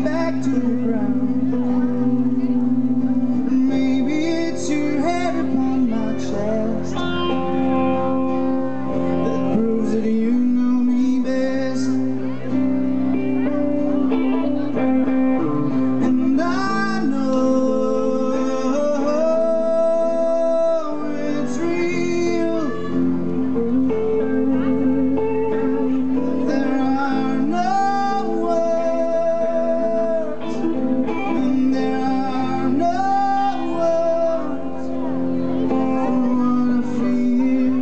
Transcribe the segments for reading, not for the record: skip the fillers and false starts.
back to the ground. Maybe it's your head upon my chest that proves that you know me best. And I know it's real. There are no words, and there are no words for what I feel.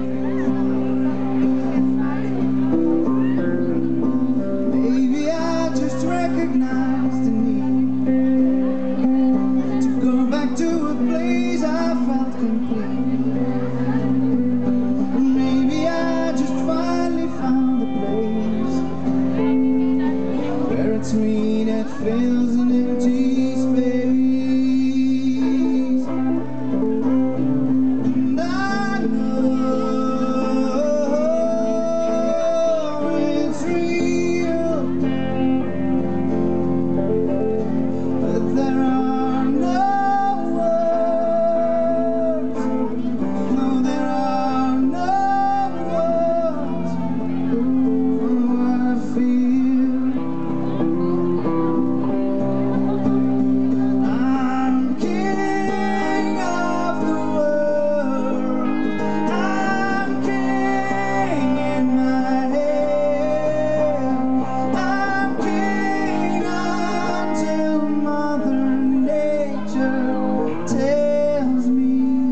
Maybe I just recognized the need to go back to a place I felt complete. Maybe I just finally found the place where it's me that fills an empty space. And I know it's real, but there are no words. No, there are no words for what I feel. I'm king of the world. I'm king in my head. I'm king until Mother Nature tells me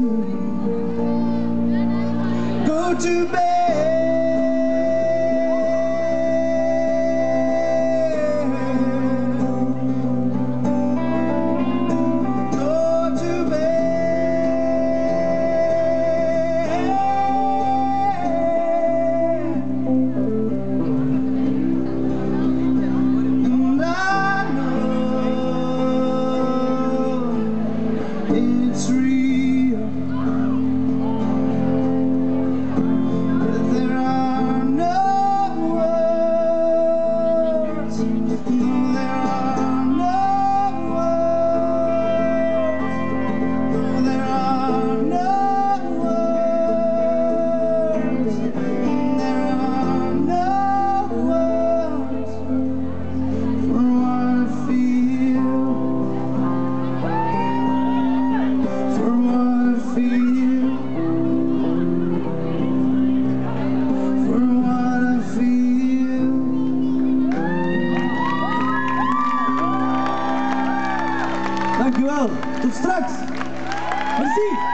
go to bed. Go to bed. And I know it's real, but there are no words. No, there are no words. No, there are no words. There are no words for what I feel. For what I feel. For what I feel. Dankjewel. Tot straks. Merci.